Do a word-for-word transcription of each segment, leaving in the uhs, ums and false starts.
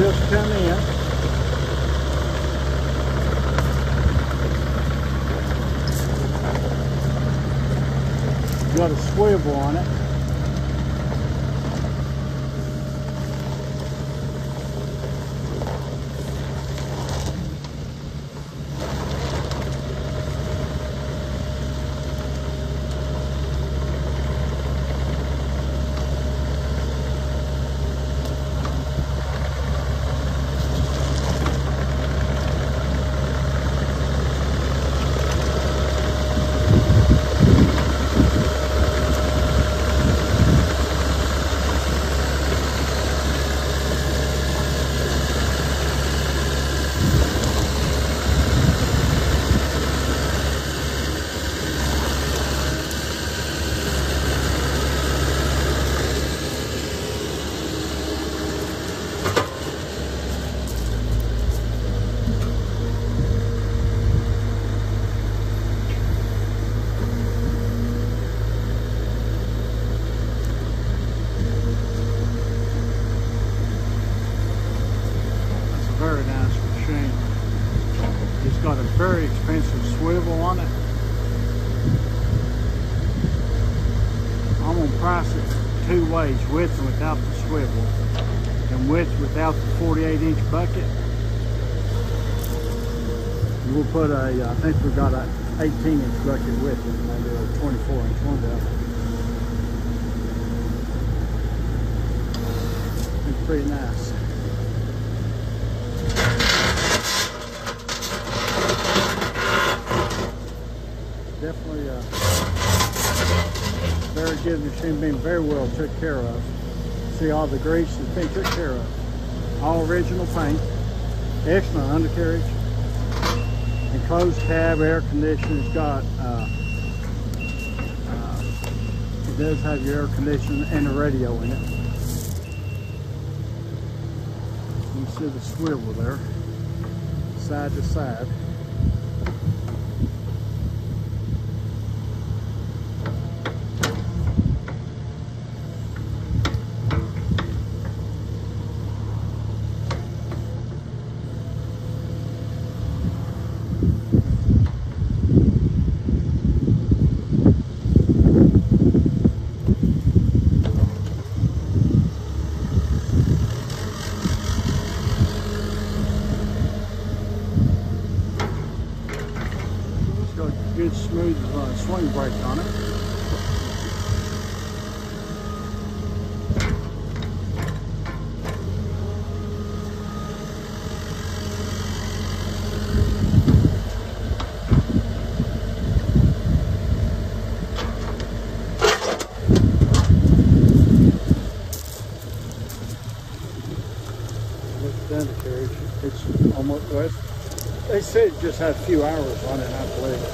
just come in. Got a swivel on it. Very nice machine. It's got a very expensive swivel on it. I'm going to price it two ways, with and without the swivel, and with without the forty-eight inch bucket. And we'll put a, I think we've got an eighteen inch bucket with it, maybe a twenty-four inch one down. It's pretty nice. Definitely a very good machine, being very well took care of. See, all the grease has been took care of. All original paint, excellent undercarriage, enclosed cab, air conditioning. It's got, uh, uh, it does have your air conditioning and a radio in it. You can see the swivel there, side to side. Good smooth uh, swing brake on it. Look at the undercarriage. It's almost, well, they said it just had a few hours on it, I believe.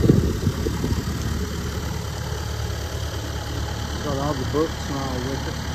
Got all the books and all with it.